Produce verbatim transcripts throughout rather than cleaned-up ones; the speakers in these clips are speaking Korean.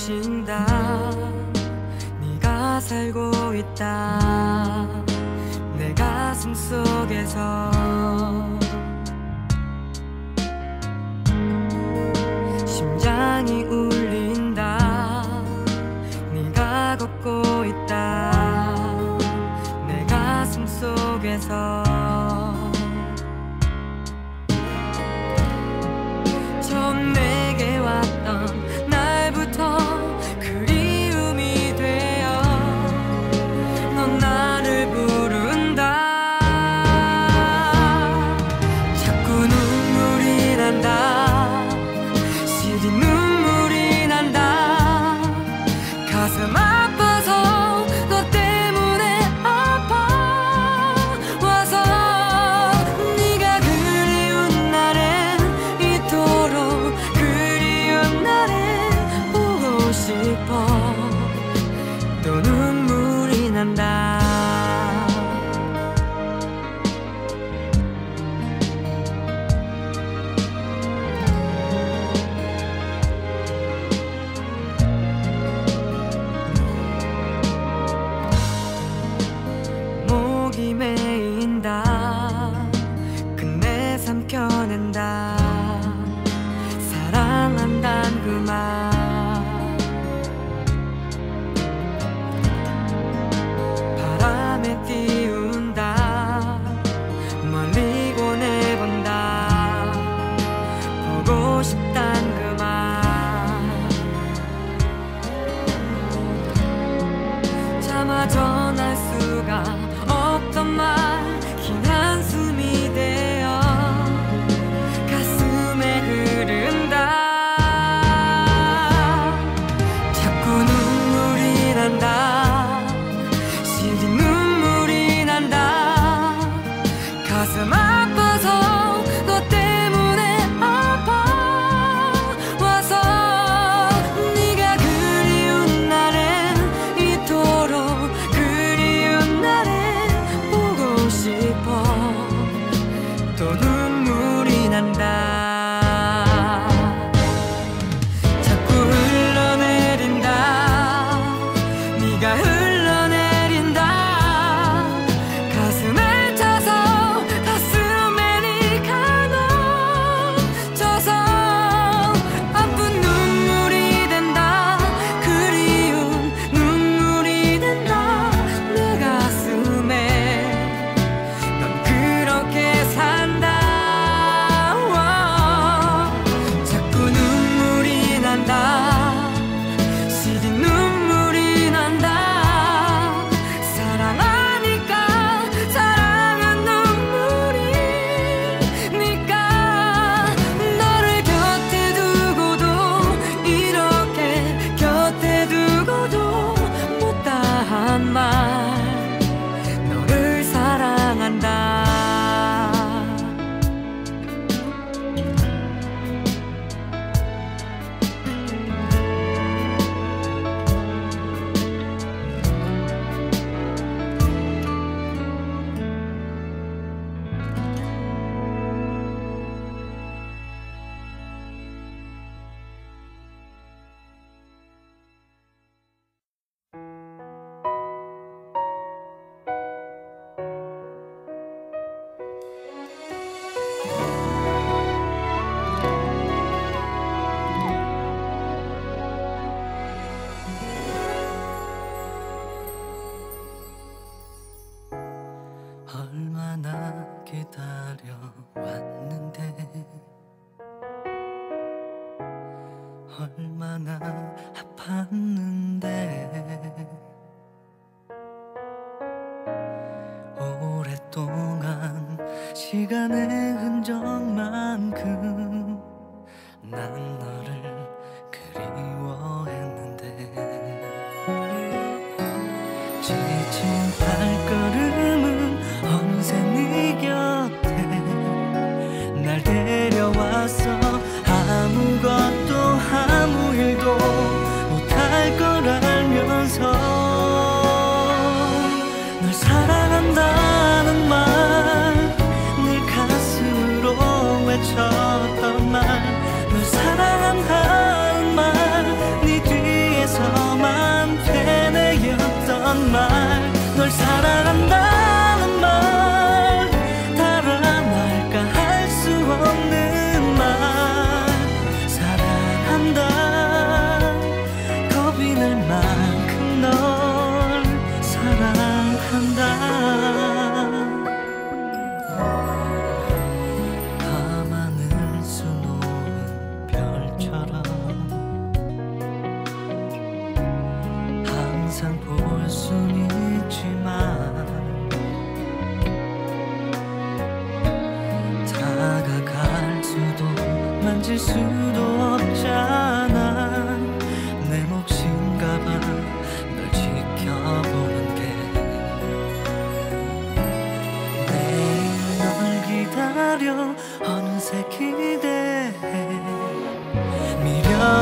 눈부신다. 네가 살고 있다. 내 가슴 속에서 심장이 울린다. 네가 걷고 있다. 내 가슴 속에서 처음 내게 왔던 날부터 그리움이 되어 넌 나를 부른다. 자꾸 눈물이 난다. 시린 눈물이 난다. 가슴 아파서 너 때문에 아파 와서 네가 그리운 날엔 이토록 그리운 날엔 보고 싶어. 또 눈물이 난다. 목이 메인다. 끝내 삼켜낸다. 사랑한단 그 말 바람에 띄운다. 멀리 보내본다. 보고 싶단 그 말 차마 전할 수가 없던 말 긴 한숨이 되어 가슴에 흐른다. 자꾸 눈물이 난다. 시린 눈물이 난다. 가슴 아파서 너 때문에 아파 와서 네가 그리운 날엔 이토록 그리운 날엔 보고 싶어. 또 눈물이 난다. 자꾸 흘러내린다. 네가 흘러내린다. 가슴에 차서 가슴에 네가 넘쳐서 아픈 눈물이 된다. 그리운 눈물이 된다. 내 가슴에 넌 그렇게 산다. 자꾸 눈물이 난다. 시린 눈물이 난다. 사랑하니까 사랑한 눈물이니까 너를 곁에 두고도 이렇게 곁에 두고도 못다한 말 너를 사랑한다. 얼마나 기다려왔는데 얼마나 아팠는데 오랫동안 시간의 흔적만큼 난 너를 그리워했는데 지친 발걸음은 어느새 네 곁에 날 데려왔어. 아무것도 아무 일도 못할 걸 알면서 널 사랑한다는 말 늘 가슴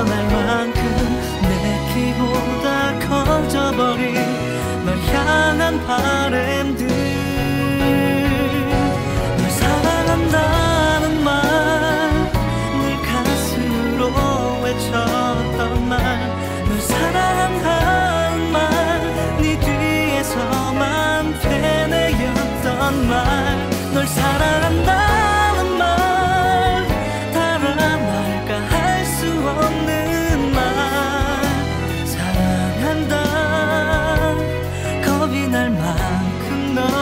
떠날 만큼 내 키보다 커져버린 널 향한 바램들 널 사랑한다는 말 늘 가슴으로 외쳤던 말 널 사랑한다는 말 네 뒤에서만 되뇌였던 말 널 사랑한다는 말 달아날까 할 수 없는 말 사랑한다 겁이 날 만큼 널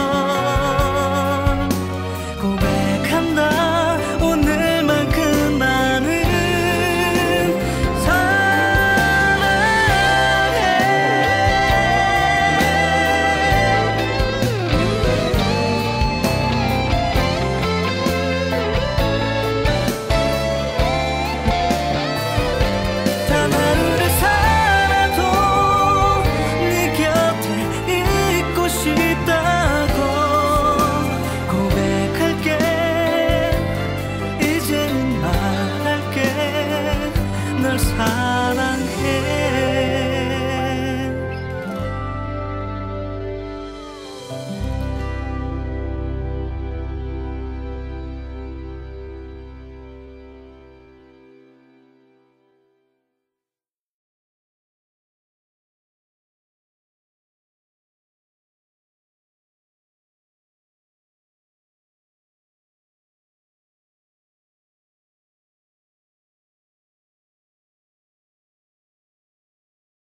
고백한다 오늘만큼만은 널 사랑해